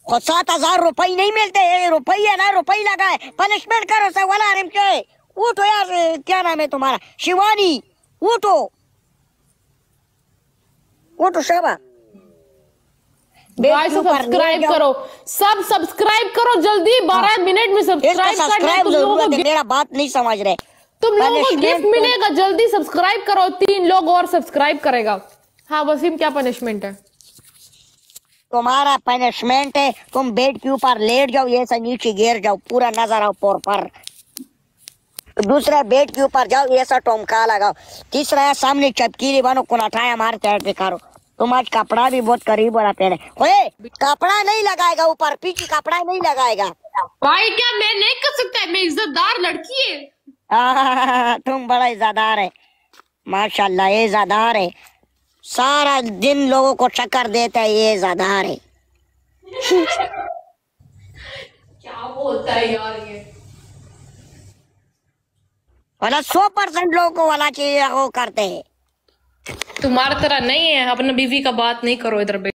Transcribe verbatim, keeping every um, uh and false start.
और सात हजार रुपये नहीं मिलते, रुपये ना रुपये लगाए, पनिशमेंट करो सब वाला आराम के। उठो यार, क्या नाम है तुम्हारा? शिवानी, उठो उठो शबा। गाइस सब्सक्राइब करो, सब सब्सक्राइब करो जल्दी, बारह मिनट में सब्सक्राइब सब्सक्राइब जरूरत है, मेरा बात नहीं समझ रहे तुम लोगों को गिफ्ट मिलेगा, जल्दी सब्सक्राइब करो, तीन लोग और सब्सक्राइब करेगा। हाँ वसीम, क्या पनिशमेंट है तुम्हारा? पनिशमेंट है तुम बेड के ऊपर लेट जाओ, ये से नीचे गिर जाओ, पूरा नजर आओ पोर पर। दूसरा बेड के ऊपर जाओ, ऐसा टोमका लगाओ। तीसरा है सामने चपकीली बनो, कुनाठाया मार चैट दिखारो। तुम आज कपड़ा भी बहुत करीब वाला पहने। ओए कपड़ा नहीं लगाएगा ऊपर, पीछे कपड़ा नहीं लगाएगा भाई। क्या मैं नहीं कर सकता? मैं इज्जतदार लड़की है। आ, तुम बड़ा इज्जतदार है माशाल्लाह, ये इज्जतदार है, सारा दिन लोगों को चक्कर देता है, ये इज्जतदार है। क्या बोलता है यार ये? वाला सौ परसेंट लोगों को वाला चाहिए वो करते हैं। तुम्हारी तरह नहीं है, अपने बीवी का बात नहीं करो इधर।